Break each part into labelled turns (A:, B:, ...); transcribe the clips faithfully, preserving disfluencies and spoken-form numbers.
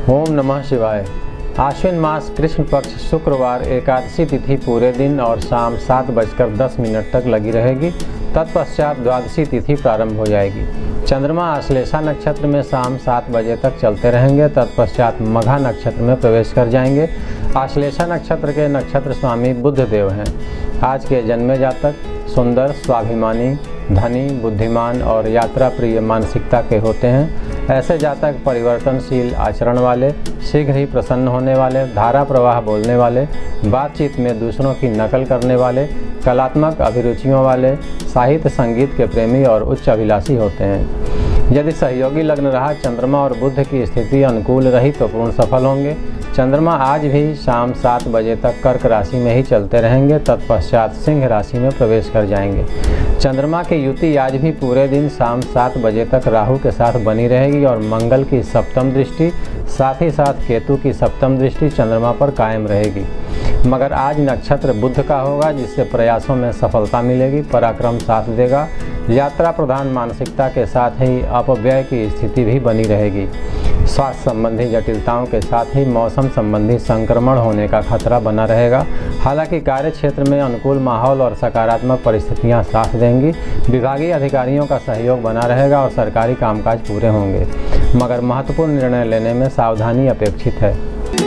A: ओम नमः शिवाय। आश्विन मास कृष्ण पक्ष शुक्रवार एकादशी तिथि पूरे दिन और शाम सात बजकर दस मिनट तक लगी रहेगी। तत्पश्चात द्वादशी तिथि प्रारंभ हो जाएगी। चंद्रमा आश्लेषा नक्षत्र में शाम सात बजे तक चलते रहेंगे। तत्पश्चात मघा नक्षत्र में प्रवेश कर जाएंगे। आश्लेषा नक्षत्र के नक्षत्र स्वामी बुध देव हैं। आज के जन्मे जातक सुंदर, स्वाभिमानी, धनी, बुद्धिमान और यात्रा प्रिय मानसिकता के होते हैं। ऐसे जातक परिवर्तनशील आचरण वाले, शीघ्र ही प्रसन्न होने वाले, धारा प्रवाह बोलने वाले, बातचीत में दूसरों की नकल करने वाले, कलात्मक अभिरुचियों वाले, साहित्य संगीत के प्रेमी और उच्च अभिलाषी होते हैं। यदि सहयोगी लग्न रहा, चंद्रमा और बुध की स्थिति अनुकूल रही तो पूर्ण सफल होंगे। चंद्रमा आज भी शाम सात बजे तक कर्क राशि में ही चलते रहेंगे। तत्पश्चात सिंह राशि में प्रवेश कर जाएंगे। चंद्रमा की युति आज भी पूरे दिन शाम सात बजे तक राहु के साथ बनी रहेगी और मंगल की सप्तम दृष्टि, साथ ही साथ केतु की सप्तम दृष्टि चंद्रमा पर कायम रहेगी। मगर आज नक्षत्र बुध का होगा, जिससे प्रयासों में सफलता मिलेगी, पराक्रम साथ देगा। यात्रा प्रधान मानसिकता के साथ ही अपव्यय की स्थिति भी बनी रहेगी। स्वास्थ्य संबंधी जटिलताओं के साथ ही मौसम संबंधी संक्रमण होने का खतरा बना रहेगा। हालांकि कार्य क्षेत्र में अनुकूल माहौल और सकारात्मक परिस्थितियां साथ देंगी। विभागीय अधिकारियों का सहयोग बना रहेगा और सरकारी कामकाज पूरे होंगे, मगर महत्वपूर्ण निर्णय लेने में सावधानी अपेक्षित है।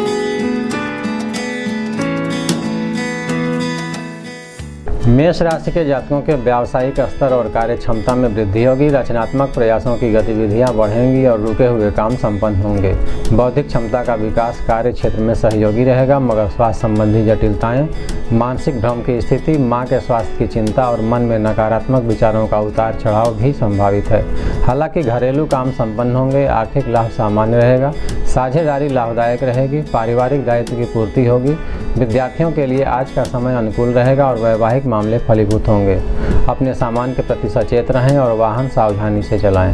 A: मेष राशि के जातकों के व्यावसायिक स्तर और कार्य क्षमता में वृद्धि होगी। रचनात्मक प्रयासों की गतिविधियां बढ़ेंगी और रुके हुए काम संपन्न होंगे। बौद्धिक क्षमता का विकास कार्य क्षेत्र में सहयोगी रहेगा, मगर स्वास्थ्य संबंधी जटिलताएं, मानसिक भ्रम की स्थिति, मां के स्वास्थ्य की चिंता और मन में नकारात्मक विचारों का उतार चढ़ाव भी संभावित है। हालांकि घरेलू काम संपन्न होंगे। आर्थिक लाभ सामान्य रहेगा। साझेदारी लाभदायक रहेगी। पारिवारिक दायित्व की पूर्ति होगी। विद्यार्थियों के लिए आज का समय अनुकूल रहेगा और वैवाहिक मामले फलीभूत होंगे। अपने सामान के प्रति सचेत रहें और वाहन सावधानी से चलाएं।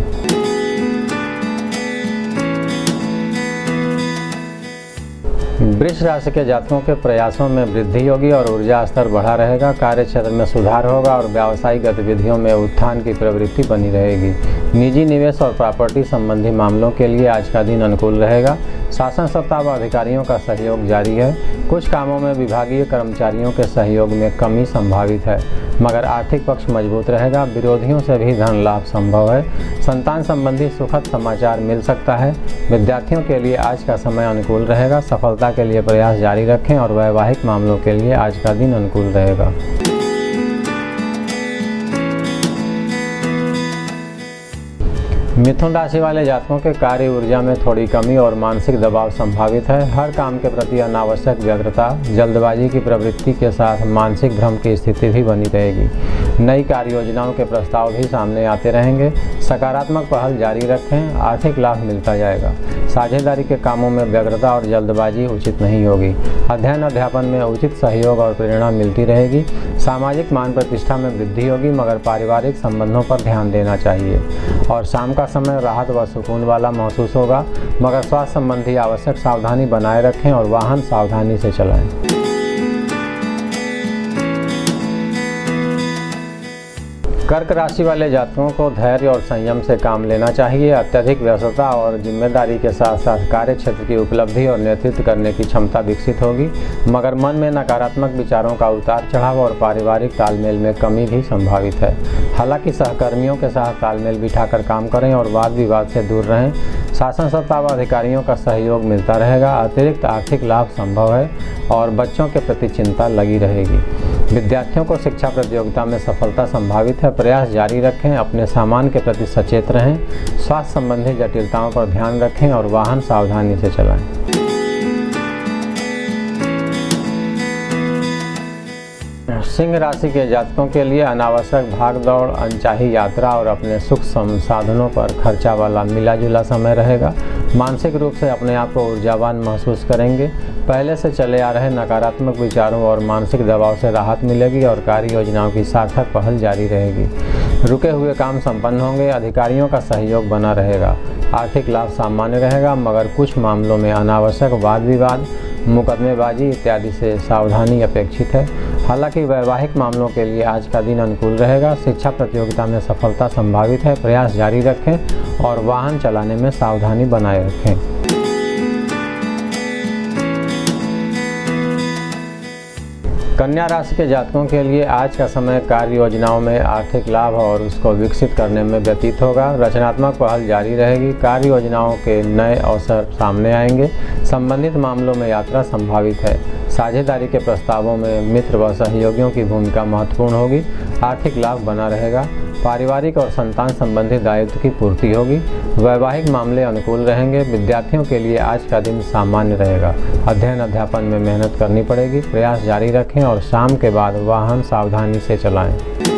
A: वृष राशि के जातकों के प्रयासों में वृद्धि होगी और ऊर्जा स्तर बढ़ा रहेगा। कार्य क्षेत्र में सुधार होगा और व्यावसायिक गतिविधियों में उत्थान की प्रवृत्ति बनी रहेगी। निजी निवेश और प्रॉपर्टी संबंधी मामलों के लिए आज का दिन अनुकूल रहेगा। शासन सत्ता व अधिकारियों का सहयोग जारी है। कुछ कामों में विभागीय कर्मचारियों के सहयोग में कमी संभावित है, मगर आर्थिक पक्ष मजबूत रहेगा। विरोधियों से भी धन लाभ संभव है। संतान संबंधी सुखद समाचार मिल सकता है। विद्यार्थियों के लिए आज का समय अनुकूल रहेगा। सफलता के लिए प्रयास जारी रखें और वैवाहिक मामलों के लिए आज का दिन अनुकूल रहेगा। मिथुन राशि वाले जातकों के कार्य ऊर्जा में थोड़ी कमी और मानसिक दबाव संभावित है। हर काम के प्रति अनावश्यक व्यग्रता, जल्दबाजी की प्रवृत्ति के साथ मानसिक भ्रम की स्थिति भी बनी रहेगी। नई कार्य योजनाओं के प्रस्ताव भी सामने आते रहेंगे। सकारात्मक पहल जारी रखें। आर्थिक लाभ मिलता जाएगा। साझेदारी के कामों में व्यग्रता और जल्दबाजी उचित नहीं होगी। अध्ययन अध्यापन में उचित सहयोग और प्रेरणा मिलती रहेगी। सामाजिक मान प्रतिष्ठा में वृद्धि होगी, मगर पारिवारिक संबंधों पर ध्यान देना चाहिए। और शाम का समय राहत व सुकून वाला महसूस होगा, मगर स्वास्थ्य संबंधी आवश्यक सावधानी बनाए रखें और वाहन सावधानी से चलाएं। कर्क राशि वाले जातकों को धैर्य और संयम से काम लेना चाहिए। अत्यधिक व्यस्तता और जिम्मेदारी के साथ साथ कार्य क्षेत्र की उपलब्धि और नेतृत्व करने की क्षमता विकसित होगी, मगर मन में नकारात्मक विचारों का उतार चढ़ाव और पारिवारिक तालमेल में कमी भी संभावित है। हालांकि सहकर्मियों के साथ तालमेल बिठाकर काम करें और वाद विवाद से दूर रहें। शासन सत्ता व अधिकारियों का सहयोग मिलता रहेगा। अतिरिक्त आर्थिक लाभ संभव है और बच्चों के प्रति चिंता लगी रहेगी। विद्यार्थियों को शिक्षा प्रतियोगिता में सफलता संभावित है। प्रयास जारी रखें। अपने सामान के प्रति सचेत रहें। स्वास्थ्य संबंधी जटिलताओं पर ध्यान रखें और वाहन सावधानी से चलाएं। सिंह राशि के जातकों के लिए अनावश्यक भाग दौड़, अनचाही यात्रा और अपने सुख संसाधनों पर खर्चा वाला मिला जुला समय रहेगा। मानसिक रूप से अपने आप को ऊर्जावान महसूस करेंगे। पहले से चले आ रहे नकारात्मक विचारों और मानसिक दबाव से राहत मिलेगी और कार्य योजनाओं की सार्थक पहल जारी रहेगी। रुके हुए काम संपन्न होंगे। अधिकारियों का सहयोग बना रहेगा। आर्थिक लाभ सामान्य रहेगा, मगर कुछ मामलों में अनावश्यक वाद विवाद, मुकदमेबाजी इत्यादि से सावधानी अपेक्षित है। हालांकि वैवाहिक मामलों के लिए आज का दिन अनुकूल रहेगा। शिक्षा प्रतियोगिता में सफलता संभावित है। प्रयास जारी रखें और वाहन चलाने में सावधानी बनाए रखें। कन्या राशि के जातकों के लिए आज का समय कार्य योजनाओं में आर्थिक लाभ और उसको विकसित करने में व्यतीत होगा। रचनात्मक पहल जारी रहेगी। कार्य योजनाओं के नए अवसर सामने आएंगे। संबंधित मामलों में यात्रा संभावित है। साझेदारी के प्रस्तावों में मित्र व सहयोगियों की भूमिका महत्वपूर्ण होगी। आर्थिक लाभ बना रहेगा। पारिवारिक और संतान संबंधी दायित्व की पूर्ति होगी। वैवाहिक मामले अनुकूल रहेंगे। विद्यार्थियों के लिए आज का दिन सामान्य रहेगा। अध्ययन अध्यापन में मेहनत करनी पड़ेगी। प्रयास जारी रखें और शाम के बाद वाहन सावधानी से चलाएं।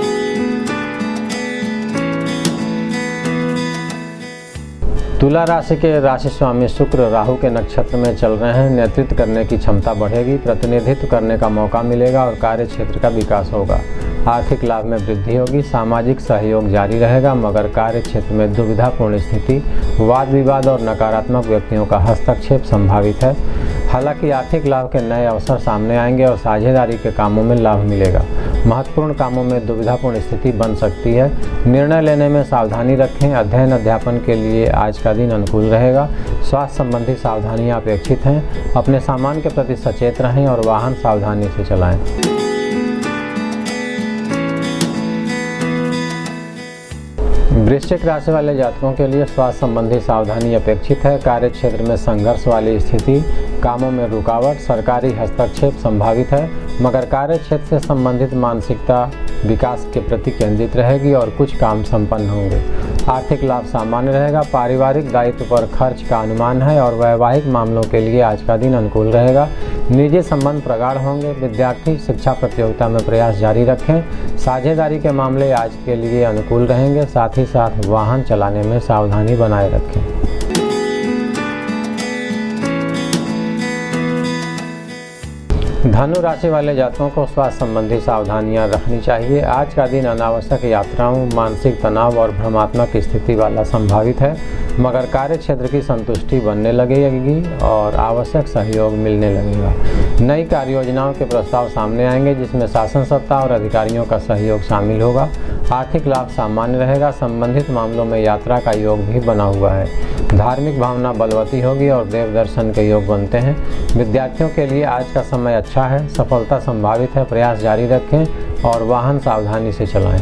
A: तुला राशि के राशि स्वामी शुक्र राहु के नक्षत्र में चल रहे हैं। नेतृत्व करने की क्षमता बढ़ेगी। प्रतिनिधित्व करने का मौका मिलेगा और कार्य क्षेत्र का विकास होगा। आर्थिक लाभ में वृद्धि होगी। सामाजिक सहयोग जारी रहेगा, मगर कार्य क्षेत्र में दुविधापूर्ण स्थिति, वाद विवाद और नकारात्मक व्यक्तियों का हस्तक्षेप संभावित है। हालांकि आर्थिक लाभ के नए अवसर सामने आएंगे और साझेदारी के कामों में लाभ मिलेगा। महत्वपूर्ण कामों में दुविधापूर्ण स्थिति बन सकती है। निर्णय लेने में सावधानी रखें। अध्ययन अध्यापन के लिए आज का दिन अनुकूल रहेगा। स्वास्थ्य संबंधी सावधानियां अपेक्षित हैं। अपने सामान के प्रति सचेत रहें और वाहन सावधानी से चलाएं। वृश्चिक राशि वाले जातकों के लिए स्वास्थ्य संबंधी सावधानी अपेक्षित है। कार्य क्षेत्र में संघर्ष वाली स्थिति, कामों में रुकावट, सरकारी हस्तक्षेप संभावित है, मगर कार्य क्षेत्र से संबंधित मानसिकता विकास के प्रति केंद्रित रहेगी और कुछ काम संपन्न होंगे। आर्थिक लाभ सामान्य रहेगा। पारिवारिक दायित्व पर खर्च का अनुमान है और वैवाहिक मामलों के लिए आज का दिन अनुकूल रहेगा। निजी संबंध प्रगाढ़ होंगे। विद्यार्थी शिक्षा प्रतियोगिता में प्रयास जारी रखें। साझेदारी के मामले आज के लिए अनुकूल रहेंगे। साथ ही साथ वाहन चलाने में सावधानी बनाए रखें। धनु राशि वाले जातकों को स्वास्थ्य संबंधी सावधानियां रखनी चाहिए। आज का दिन अनावश्यक यात्राओं, मानसिक तनाव और भ्रमात्मक स्थिति वाला संभावित है, मगर कार्य क्षेत्र की संतुष्टि बनने लगेगी और आवश्यक सहयोग मिलने लगेगा। नई कार्य योजनाओं के प्रस्ताव सामने आएंगे, जिसमें शासन सत्ता और अधिकारियों का सहयोग शामिल होगा। आर्थिक लाभ सामान्य रहेगा। संबंधित मामलों में यात्रा का योग भी बना हुआ है। धार्मिक भावना बलवती होगी और देव दर्शन के योग बनते हैं। विद्यार्थियों के लिए आज का समय अच्छा है। सफलता संभावित है। प्रयास जारी रखें और वाहन सावधानी से चलाएं।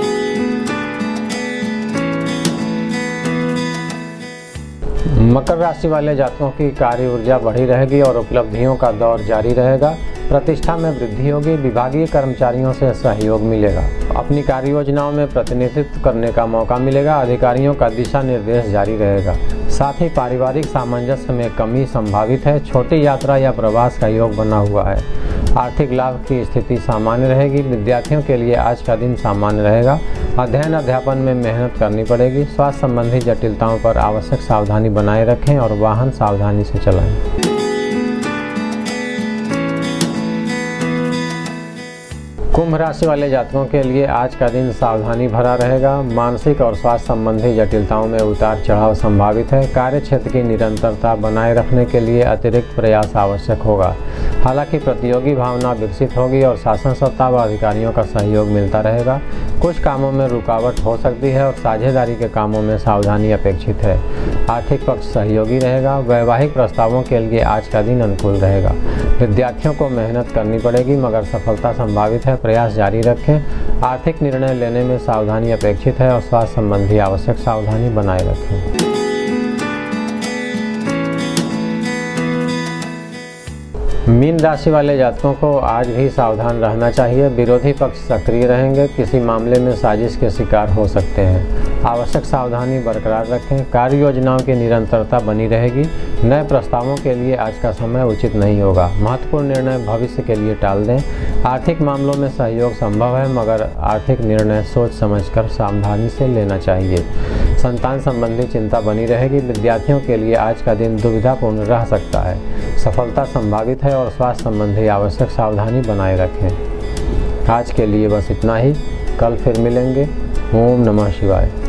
A: मकर राशि वाले जातकों की कार्य ऊर्जा बढ़ी रहेगी और उपलब्धियों का दौर जारी रहेगा। प्रतिष्ठा में वृद्धि होगी। विभागीय कर्मचारियों से सहयोग मिलेगा। अपनी कार्य योजनाओं में प्रतिनिधित्व करने का मौका मिलेगा। अधिकारियों का दिशा निर्देश जारी रहेगा। साथ ही पारिवारिक सामंजस्य में कमी संभावित है। छोटी यात्रा या प्रवास का योग बना हुआ है। आर्थिक लाभ की स्थिति सामान्य रहेगी। विद्यार्थियों के लिए आज का दिन सामान्य रहेगा। अध्ययन अध्यापन में मेहनत करनी पड़ेगी। स्वास्थ्य संबंधी जटिलताओं पर आवश्यक सावधानी बनाए रखें और वाहन सावधानी से चलाएं। कुंभ राशि वाले जातकों के लिए आज का दिन सावधानी भरा रहेगा। मानसिक और स्वास्थ्य संबंधी जटिलताओं में उतार चढ़ाव संभावित है। कार्य क्षेत्र की निरंतरता बनाए रखने के लिए अतिरिक्त प्रयास आवश्यक होगा। हालांकि प्रतियोगी भावना विकसित होगी और शासन सत्ता व अधिकारियों का सहयोग मिलता रहेगा। कुछ कामों में रुकावट हो सकती है और साझेदारी के कामों में सावधानी अपेक्षित है। आर्थिक पक्ष सहयोगी रहेगा। वैवाहिक प्रस्तावों के लिए आज का दिन अनुकूल रहेगा। विद्यार्थियों को मेहनत करनी पड़ेगी, मगर सफलता संभावित है। प्रयास जारी रखें। आर्थिक निर्णय लेने में सावधानी अपेक्षित है और स्वास्थ्य संबंधी आवश्यक सावधानी बनाए रखें। मीन राशि वाले जातकों को आज भी सावधान रहना चाहिए। विरोधी पक्ष सक्रिय रहेंगे। किसी मामले में साजिश के शिकार हो सकते हैं। आवश्यक सावधानी बरकरार रखें। कार्य योजनाओं की निरंतरता बनी रहेगी। नए प्रस्तावों के लिए आज का समय उचित नहीं होगा। महत्वपूर्ण निर्णय भविष्य के लिए टाल दें। आर्थिक मामलों में सहयोग संभव है, मगर आर्थिक निर्णय सोच समझकर सावधानी से लेना चाहिए। संतान संबंधी चिंता बनी रहेगी। विद्यार्थियों के लिए आज का दिन दुविधापूर्ण रह सकता है। सफलता संभावित है और स्वास्थ्य संबंधी आवश्यक सावधानी बनाए रखें। आज के लिए बस इतना ही। कल फिर मिलेंगे। ओम नमः शिवाय।